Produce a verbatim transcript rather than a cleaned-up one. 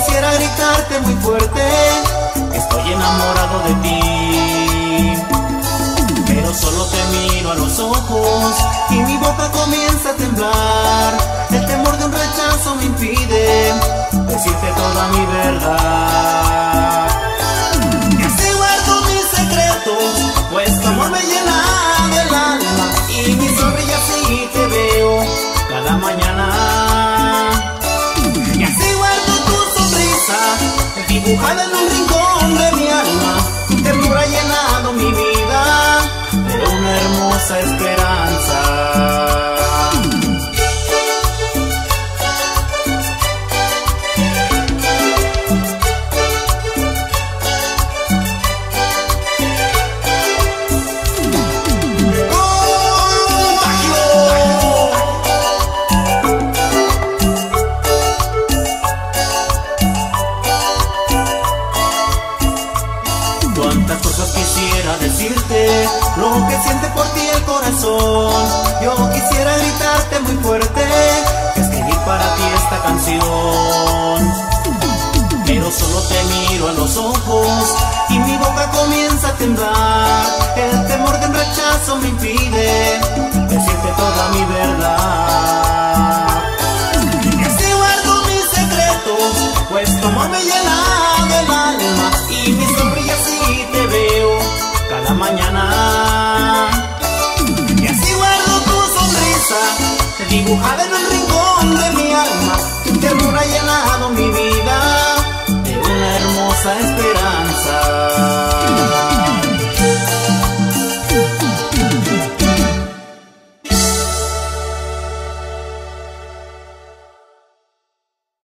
quisiera gritarte muy fuerte que estoy enamorado de ti, pero solo te miro a los ojos y mi boca comienza a temblar. El temor de un rechazo me impide decirte toda mi verdad. Y así guardo mis secretos, pues tu amor me llena del alma y mi sonrisa así te veo cada mañana. Y así guardo tu sonrisa dibujada en un rincón de mi alma. Tu ternura ha llenado mi vida de una hermosa esperanza. Cuántas cosas quisiera decirte, lo que siente por ti el corazón. Yo quisiera gritarte muy fuerte que escribí para ti esta canción, pero solo te miro a los ojos y mi boca comienza a temblar. El temor de un rechazo me impide decirte toda mi verdad. Y así guardo mis secretos, pues tu amor me llena del alma y mi sonrisa así te veo cada mañana. Y así guardo tu sonrisa dibujada en un rincón